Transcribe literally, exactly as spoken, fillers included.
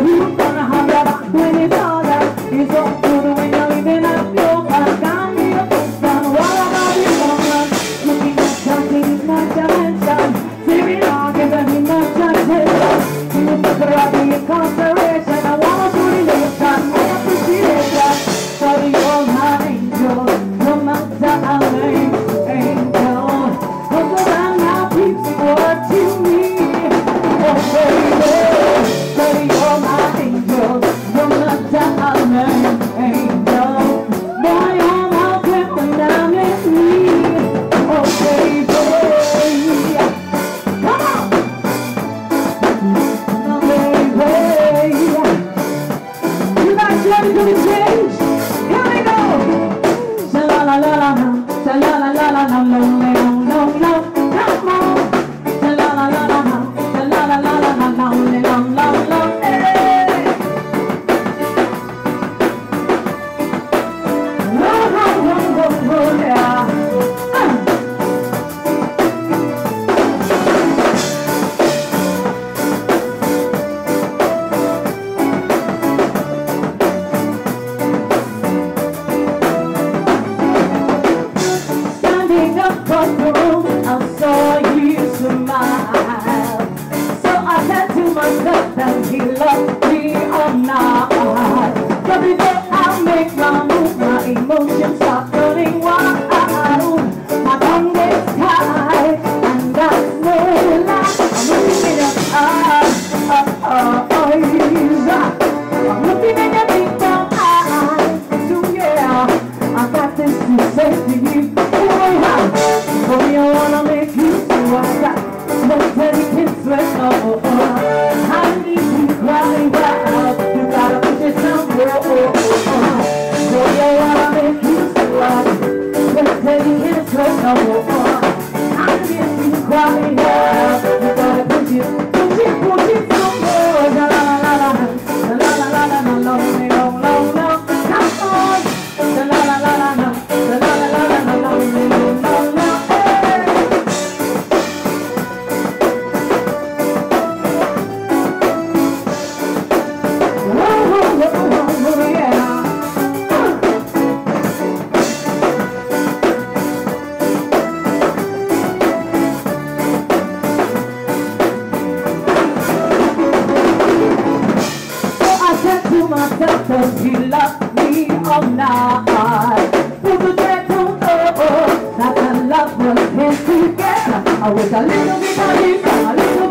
who's gonna have your back when it's all that? It's all good when you're living up your life. Can't be a person, what about your woman? Looking at something is not dimension. Living on is a human transition. You put the right in consideration. I wanna do relation, I appreciate that. For you're my angel, no matter how lame, angel. Cause around now keeps what you need. Oh baby, for you're my angel, no matter how lame, angel. Boy, I'm out there when I'm in need. Oh baby, come on. Oh baby, you guys ready to be changed? Here we go. Sha la la la la la, sha la la la la la, lonely, lonely, lonely. Come on. Sha la la la la la, sha la la la la la, lonely, lonely, lonely. Oh, oh, oh, oh, oh, yeah. Standing across the room, I saw you smile. So I said to myself that he loved me or not. But before I make my move, my emotions start running wild. My tongue gets tied, and that's no lie. I'm looking in your eyes, oh, oh, oh, I'm looking in your deep brown eyes. So yeah, I got this to say to you. Boy, I wanna make you so I got no steady sweat, oh, oh, oh. I need you crying out, you gotta put yourself, oh, oh, oh. Boy, I wanna make you so I got no steady sweat, oh, oh, oh. I need you crying out, you gotta put your, put your, put your tongue, oh, la la la la la, la la la la la, lonely, long, long, long, come on, la la la la la, la la la la la, lonely, long, long, long. Myself, does he love me or not? Who's the dread to know that the love was meant to get? I was a little bit naive, a little